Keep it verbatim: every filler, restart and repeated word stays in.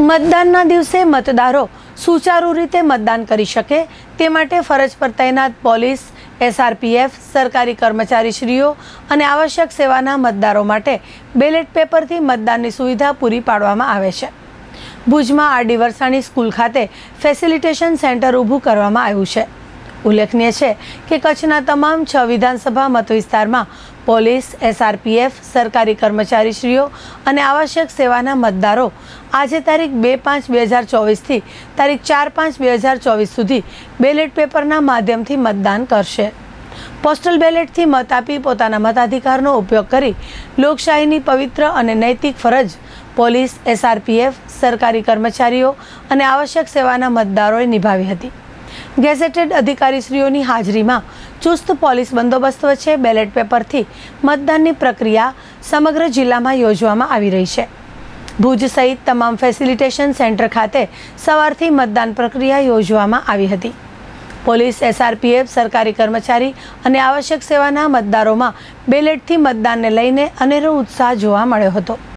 મતદાનના દિવસે મતદારો સુચારુ રીતે મતદાન કરી શકે તે માટે ફરજ પર તૈનાત પોલીસ, એસઆરપીએફ, સરકારી કર્મચારીશ્રીઓ અને આવશ્યક સેવાના મતદારો માટે બેલેટ પેપરથી મતદાનની સુવિધા પૂરી પાડવામાં આવે છે. ભુજમાં આરડી વરસાણી સ્કૂલ ખાતે ફેસિલિટેશન સેન્ટર ઊભું કરવામાં આવ્યું છે. ઉલ્લેખનીય છે કે કચ્છના તમામ છ વિધાનસભા મતવિસ્તારમાં પોલીસ, એસઆરપીએફ, સરકારી કર્મચારીશ્રીઓ અને આવશ્યક સેવાના મતદારો આજે તારીખ બે પાંચ બે હજાર ચોવીસથી તારીખ ચાર પાંચ બે હજાર ચોવીસ સુધી બેલેટ પેપરના માધ્યમથી મતદાન કરશે. પોસ્ટલ બેલેટથી મત આપી પોતાના મતાધિકારનો ઉપયોગ કરી લોકશાહીની પવિત્ર અને નૈતિક ફરજ પોલીસ, એસઆરપીએફ, સરકારી કર્મચારીઓ અને આવશ્યક સેવાના મતદારોએ નિભાવી હતી. ગેઝેટેડ અધિકારીશ્રીઓની હાજરીમાં ચુસ્ત પોલીસ બંદોબસ્ત વચ્ચે બેલેટ પેપરથી મતદાનની પ્રક્રિયા સમગ્ર જિલ્લામાં યોજવામાં આવી રહી છે. ભુજ સહિત તમામ ફેસિલિટેશન સેન્ટર ખાતે સવારથી મતદાન પ્રક્રિયા યોજવામાં આવી હતી. પોલીસ, એસઆરપીએફ, સરકારી કર્મચારી અને આવશ્યક સેવાના મતદારોમાં બેલેટથી મતદાનને લઈને અનેરો ઉત્સાહ જોવા મળ્યો હતો.